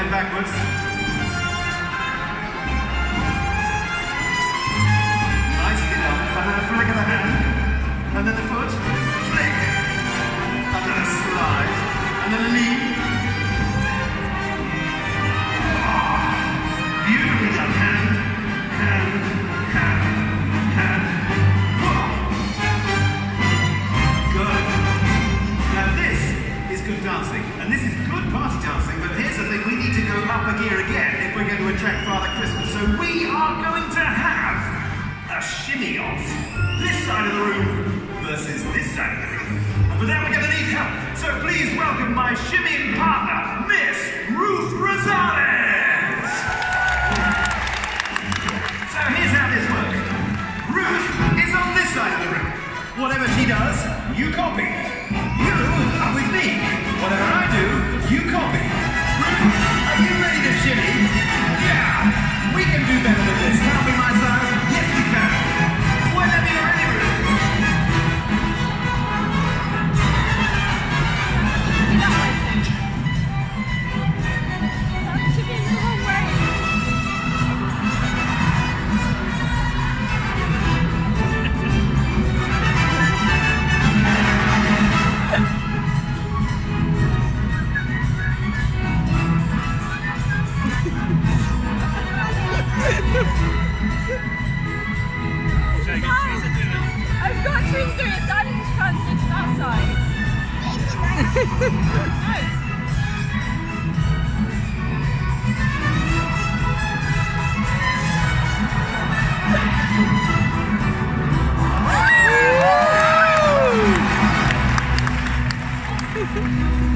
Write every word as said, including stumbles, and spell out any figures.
hand backwards. Nice, you know, and then a flick of the hand, and then the foot, flick, and then a slide, and then a knee. Oh, beautifully done, hand, hand, hand, hand. Whoa. Good. Now this is good dancing, and this is good party dancing, but here's the thing, we need to go up a gear again if we're going to attract Father Christmas. So we are going to have a shimmy off this side of the room versus this side of the room. And for that we're going to need help. So please welcome my shimmying partner, Miss Ruth Rosales. So here's how this works. Ruth is on this side of the room. Whatever she does, you copy. You are with me. Whatever I do, you copy. Ruth, are you ready to shimmy? Yeah, we can do better than this. Can't we, my son? Yes, we can. Whenever you're ready, Ruth. You know what I think? That should be the wrong way. I've got trees doing it, so I need to try and stick to that side. No.